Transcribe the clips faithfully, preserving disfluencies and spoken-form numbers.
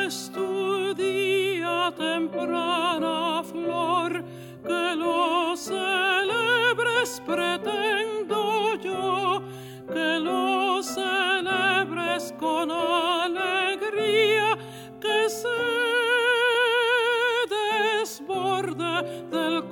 es tu día, temprana flor, que lo celebres pretendo yo, que lo celebres con alegría, que se desborde del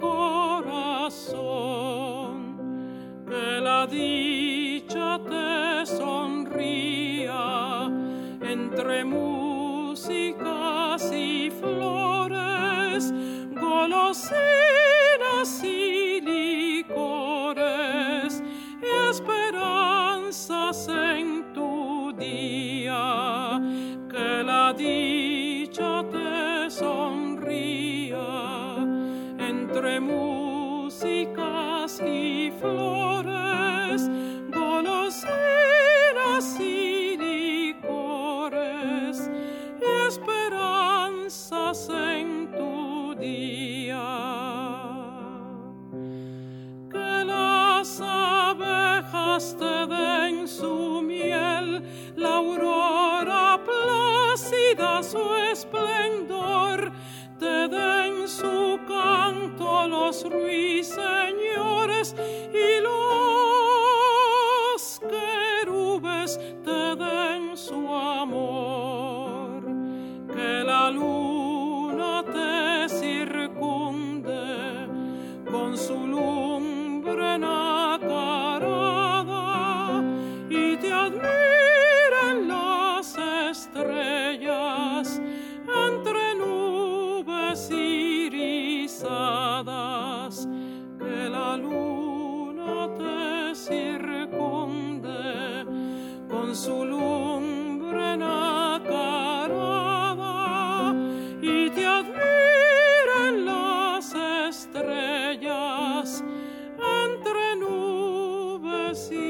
corazón, que la dicha te sonría entre músicas y flores, golosinas y licores y esperanzas en tu día, que la dicha te sonría entre músicas y flores, golosinas y licores y esperanzas en tu día. Que las abejas te den su miel, la aurora plácida su esplendor, te den su canto los ruiseñores y los querubes te den su amor, que la luna te circunde con su lumbre nacarada y te admiren las estrellas entre nubes irisadas, que la luna te circunde con su lumbre nacarada y te admiren las estrellas entre nubes irisadas.